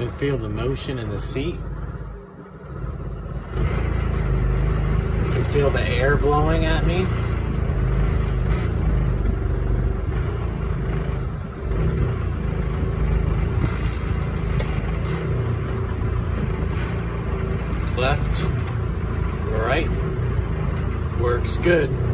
can feel the motion in the seat. I can feel the air blowing at me. Left, right, works good.